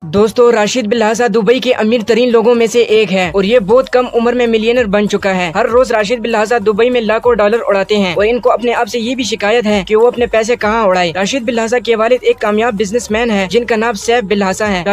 दोस्तों, राशिद बिल्हासा दुबई के अमीर तरीन लोगों में से एक है और ये बहुत कम उम्र में मिलियनर बन चुका है। हर रोज राशिद बिल्हासा दुबई में लाखों डॉलर उड़ाते हैं और इनको अपने आप से ये भी शिकायत है कि वो अपने पैसे कहाँ उड़ाए। राशिद बिल्हासा के वालिद एक कामयाब बिजनेसमैन है जिनका नाम सैफ बिल्हासा है।